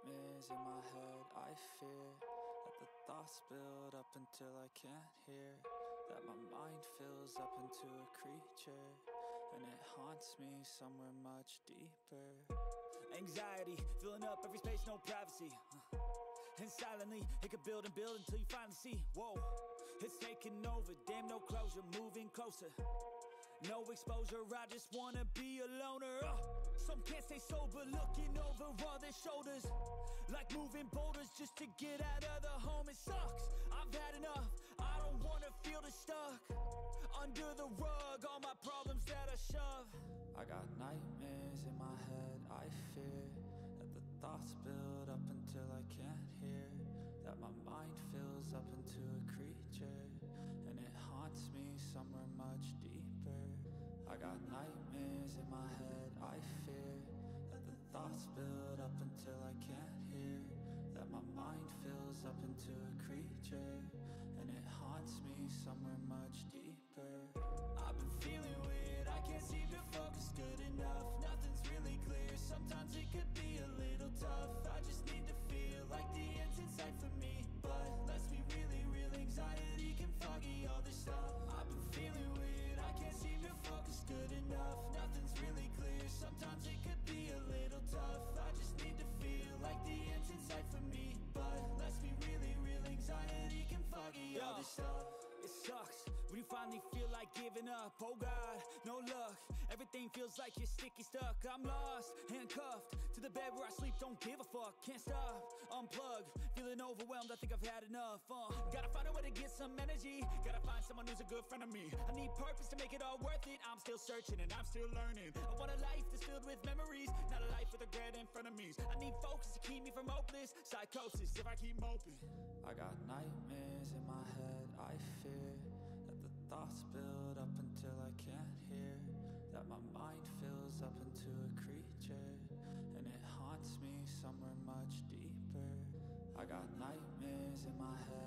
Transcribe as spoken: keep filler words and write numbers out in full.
nightmares in my head. I fear that the thoughts build up until I can't hear, that my mind fills up into a creature, and it haunts me somewhere much deeper. Anxiety, filling up every space, no privacy. And silently, it could build and build until you finally see, whoa, it's taking over, damn, no closure, moving closer. No exposure, I just wanna be a loner. uh, Some can't stay sober, looking over all their shoulders, like moving boulders just to get out of the home. It sucks, I've had enough, I don't wanna feel the stuck under the rug, all my problems that I shove. I got nightmares in my head. I fear that the thoughts build up until I can't hear, that my mind fills up into a creature, and it haunts me somewhere much deeper. I got nightmares in my head. I fear that the thoughts build up until I can't hear, that my mind fills up into a creature, and it haunts me somewhere much deeper. I've been feeling weird, I can't seem to focus good enough. Nothing's really clear, sometimes it could be a little tough. I just need to feel like the end's in sight for me, but let's be really real, anxiety can foggy all this stuff. I've been feeling weird, I can't seem to focus good enough. Nothing's really clear, sometimes it could be a little tough. I just need to feel like the end's in sight for me, but let's be really real, anxiety can foggy all this stuff. It sucks when you finally feel like giving up. Oh God, no luck, everything feels like you're sticky stuck. I'm lost, handcuffed to the bed where I sleep, don't give a fuck. Can't stop, unplug, feeling overwhelmed, I think I've had enough. uh, Gotta find a way to get some energy, gotta find someone who's a good friend of me. I need purpose to make it all worth it, I'm still searching and I'm still learning. I want a life that's filled with memories, not a life with regret in front of me. I need focus to keep me from hopeless psychosis if I keep moping. I got nightmares in my head. I fear that the thoughts build up until I can't hear, that my mind fills up into a creature, and it haunts me somewhere much deeper. I got nightmares in my head.